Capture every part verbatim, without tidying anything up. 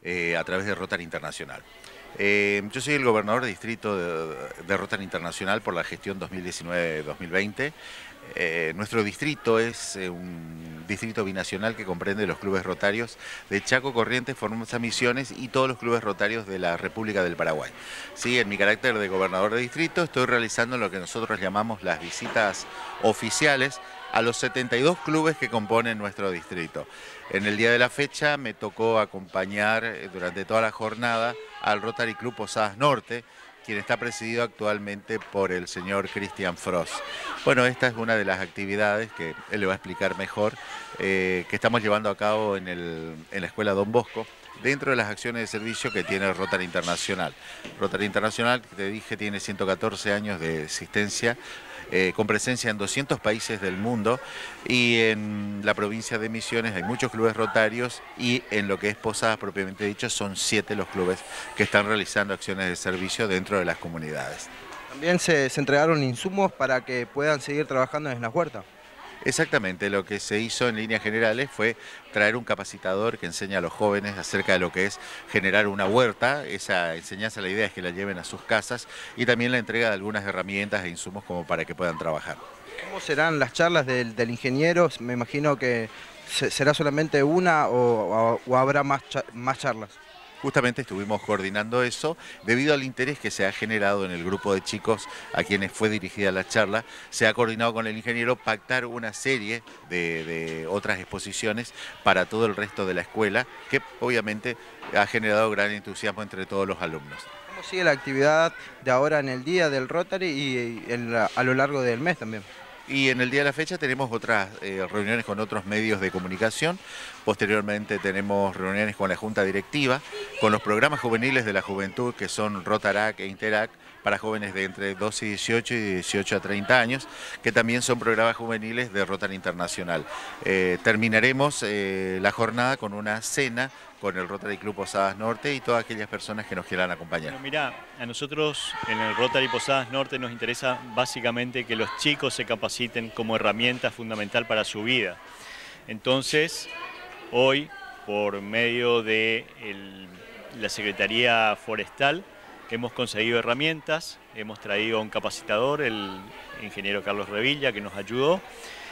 eh, a través de Rotary Internacional. Eh, yo soy el gobernador de distrito de, de Rotary Internacional por la gestión dos mil diecinueve dos mil veinte. Eh, nuestro distrito es eh, un distrito binacional que comprende los clubes rotarios de Chaco, Corrientes, Formosa, Misiones y todos los clubes rotarios de la República del Paraguay. Sí, en mi carácter de gobernador de distrito estoy realizando lo que nosotros llamamos las visitas oficiales a los setenta y dos clubes que componen nuestro distrito. En el día de la fecha me tocó acompañar eh, durante toda la jornada al Rotary Club Posadas Norte, quien está presidido actualmente por el señor Cristian Frost. Bueno, esta es una de las actividades que él le va a explicar mejor, eh, que estamos llevando a cabo en, el, en la Escuela Don Bosco, dentro de las acciones de servicio que tiene Rotary Internacional. Rotary Internacional, que te dije, tiene ciento catorce años de existencia, eh, con presencia en doscientos países del mundo, y en la provincia de Misiones hay muchos clubes rotarios, y en lo que es Posadas propiamente dicho son siete los clubes que están realizando acciones de servicio dentro de las comunidades. También se, se entregaron insumos para que puedan seguir trabajando en las huertas. Exactamente, lo que se hizo en líneas generales fue traer un capacitador que enseña a los jóvenes acerca de lo que es generar una huerta. Esa enseñanza, la idea es que la lleven a sus casas, y también la entrega de algunas herramientas e insumos como para que puedan trabajar. ¿Cómo serán las charlas del, del ingeniero? Me imagino que se, será solamente una o, o, o habrá más, cha, más charlas. Justamente estuvimos coordinando eso debido al interés que se ha generado en el grupo de chicos a quienes fue dirigida la charla. Se ha coordinado con el ingeniero pactar una serie de, de otras exposiciones para todo el resto de la escuela, que obviamente ha generado gran entusiasmo entre todos los alumnos. ¿Cómo sigue la actividad de ahora en el día del Rotary y en la, a lo largo del mes también? Y en el día de la fecha tenemos otras eh, reuniones con otros medios de comunicación. Posteriormente tenemos reuniones con la Junta Directiva, con los programas juveniles de la juventud que son Rotarac e Interac, para jóvenes de entre doce y dieciocho y dieciocho a treinta años, que también son programas juveniles de Rotary Internacional. Eh, terminaremos eh, la jornada con una cena con el Rotary Club Posadas Norte y todas aquellas personas que nos quieran acompañar. Bueno, mirá, a nosotros en el Rotary Posadas Norte nos interesa básicamente que los chicos se capaciten como herramienta fundamental para su vida. Entonces, hoy, por medio de el, la Secretaría Forestal, hemos conseguido herramientas, hemos traído a un capacitador, el ingeniero Carlos Revilla, que nos ayudó,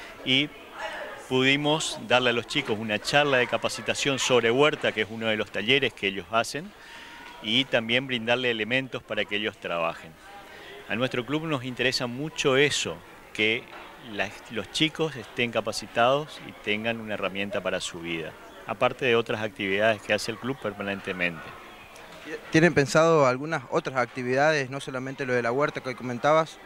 y pudimos darle a los chicos una charla de capacitación sobre huerta, que es uno de los talleres que ellos hacen, y también brindarle elementos para que ellos trabajen. A nuestro club nos interesa mucho eso, que la, los chicos estén capacitados y tengan una herramienta para su vida, aparte de otras actividades que hace el club permanentemente. ¿Tienen pensado algunas otras actividades, no solamente lo de la huerta que comentabas?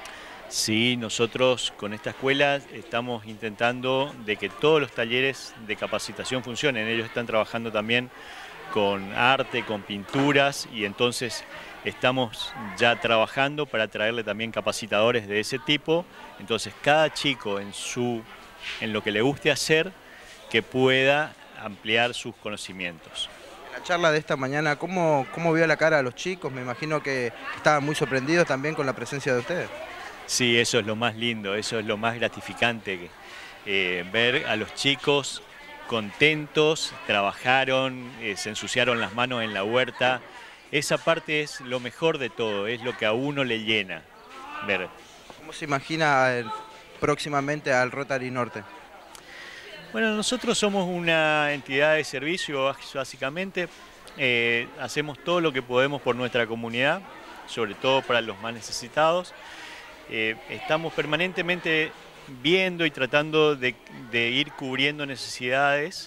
Sí, nosotros con esta escuela estamos intentando de que todos los talleres de capacitación funcionen. Ellos están trabajando también con arte, con pinturas, y entonces estamos ya trabajando para traerle también capacitadores de ese tipo. Entonces cada chico en, su, en lo que le guste hacer, que pueda ampliar sus conocimientos. La charla de esta mañana, ¿cómo, cómo vio la cara a los chicos? Me imagino que estaban muy sorprendidos también con la presencia de ustedes. Sí, eso es lo más lindo, eso es lo más gratificante, eh, ver a los chicos contentos, trabajaron, eh, se ensuciaron las manos en la huerta. Esa parte es lo mejor de todo, es lo que a uno le llena ver. ¿Cómo se imagina el, próximamente al Rotary Norte? Bueno, nosotros somos una entidad de servicio, básicamente. Eh, hacemos todo lo que podemos por nuestra comunidad, sobre todo para los más necesitados. Eh, estamos permanentemente viendo y tratando de, de ir cubriendo necesidades,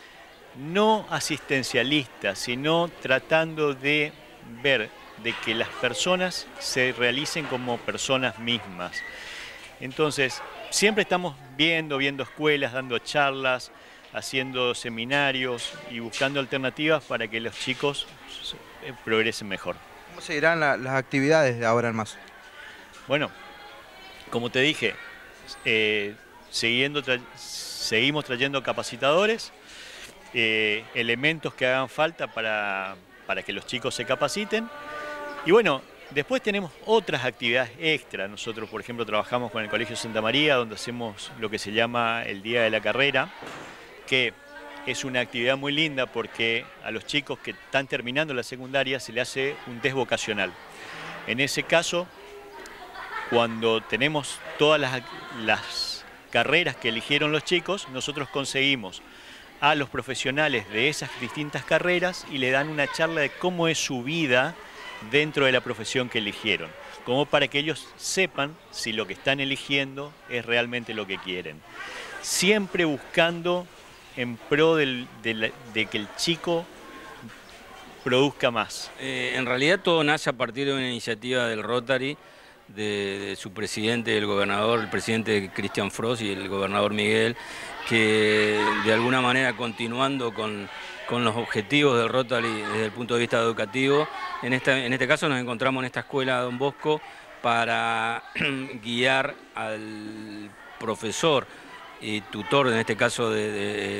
no asistencialistas, sino tratando de ver de que las personas se realicen como personas mismas. Entonces, siempre estamos viendo, viendo escuelas, dando charlas, haciendo seminarios y buscando alternativas para que los chicos progresen mejor. ¿Cómo seguirán la, las actividades de ahora en más? Bueno, como te dije, eh, siguiendo tra seguimos trayendo capacitadores, eh, elementos que hagan falta para, para que los chicos se capaciten. Y bueno, después tenemos otras actividades extra. Nosotros, por ejemplo, trabajamos con el Colegio Santa María, donde hacemos lo que se llama el Día de la Carrera, que es una actividad muy linda porque a los chicos que están terminando la secundaria se le hace un test vocacional. En ese caso, cuando tenemos todas las, las carreras que eligieron los chicos, nosotros conseguimos a los profesionales de esas distintas carreras y le dan una charla de cómo es su vida dentro de la profesión que eligieron, como para que ellos sepan si lo que están eligiendo es realmente lo que quieren. Siempre buscando en pro del, de, la, de que el chico produzca más. Eh, en realidad todo nace a partir de una iniciativa del Rotary, de, de su presidente, el gobernador, el presidente Cristian Frost y el gobernador Miguel, que de alguna manera continuando con, con los objetivos del Rotary desde el punto de vista educativo, en, esta, en este caso nos encontramos en esta escuela Don Bosco para guiar al profesor y tutor, en este caso de,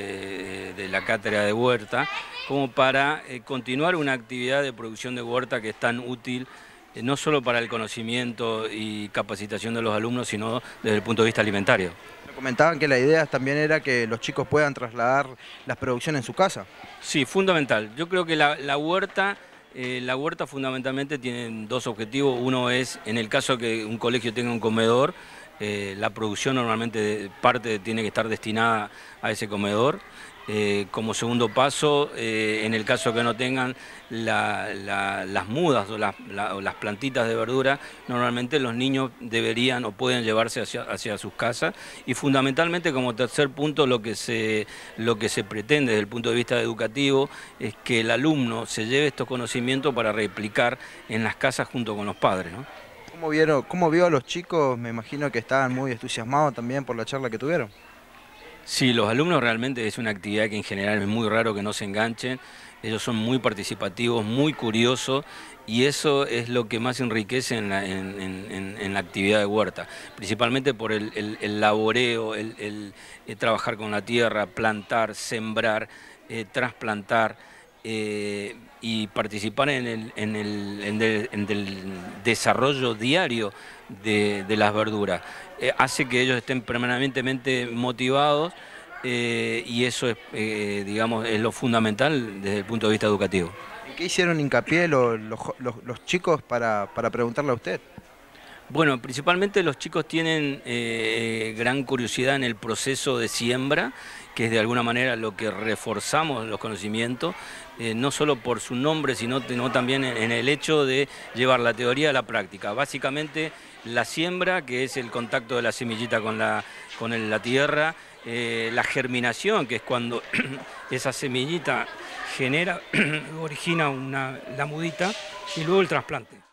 de, de la cátedra de huerta, como para eh, continuar una actividad de producción de huerta que es tan útil eh, no solo para el conocimiento y capacitación de los alumnos, sino desde el punto de vista alimentario. Me comentaban que la idea también era que los chicos puedan trasladar las producciones en su casa. Sí, fundamental. Yo creo que la, la huerta... Eh, la huerta fundamentalmente tiene dos objetivos. Uno es, en el caso que un colegio tenga un comedor, eh, la producción normalmente parte tiene que estar destinada a ese comedor. Eh, como segundo paso, eh, en el caso que no tengan la, la, las mudas o, la, la, o las plantitas de verdura, normalmente los niños deberían o pueden llevarse hacia, hacia sus casas. Y fundamentalmente, como tercer punto, lo que, se, lo que se pretende desde el punto de vista educativo es que el alumno se lleve estos conocimientos para replicar en las casas junto con los padres, ¿no? ¿Cómo vieron, cómo vio a los chicos? Me imagino que estaban muy entusiasmados también por la charla que tuvieron. Sí, los alumnos realmente es una actividad que en general es muy raro que no se enganchen. Ellos son muy participativos, muy curiosos, y eso es lo que más enriquece en la, en, en, en la actividad de huerta, principalmente por el, el, el laboreo, el, el, el trabajar con la tierra, plantar, sembrar, eh, trasplantar, eh, y participar en el, en el, en el, en el desarrollo diario de, de las verduras. Eh, hace que ellos estén permanentemente motivados, eh, y eso es, eh, digamos, es lo fundamental desde el punto de vista educativo. ¿En qué hicieron hincapié los, los, los, los chicos para, para preguntarle a usted? Bueno, principalmente los chicos tienen eh, gran curiosidad en el proceso de siembra, que es de alguna manera lo que reforzamos los conocimientos, eh, no solo por su nombre, sino, sino también en, en el hecho de llevar la teoría a la práctica. Básicamente la siembra, que es el contacto de la semillita con la, con el, la tierra, eh, la germinación, que es cuando esa semillita genera, origina una, la mudita, y luego el trasplante.